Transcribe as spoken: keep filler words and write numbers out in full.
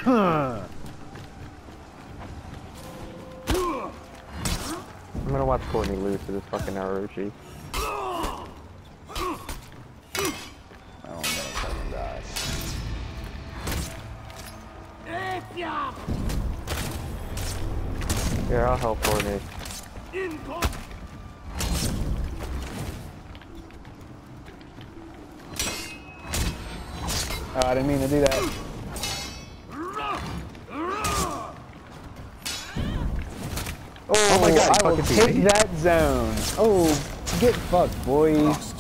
I'm gonna watch Courtney lose to this fucking Narushi. I don't know fucking die. Here, I'll help Courtney. Oh, I didn't mean to do that. Oh, Oh my god, I will fucking take beat me. that zone. Oh, get fucked, boys.